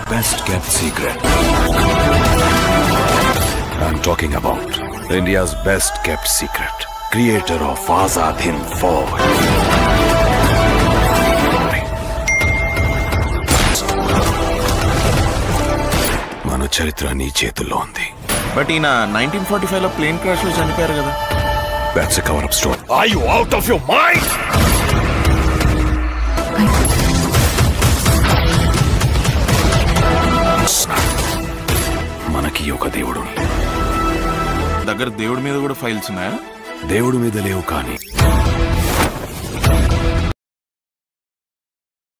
best kept secret. I'm talking about India's best kept secret. Creator of Azad Hind Fauj. మన చరిత్ర నీ చేతుల్లో ఉంది. బట్ ఈయన 1945 లో ప్లేన్ క్రాష్ లో చనిపోయారు కదా. That's a cover-up story. Are you out of your mind? మనకి ఒక దేవుడు దగ్గర దేవుడి మీద కూడా ఫైల్స్ ఉన్నాయా? దేవుడి మీద లేవు కానీ